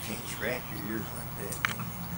can't scratch your ears like that, can you?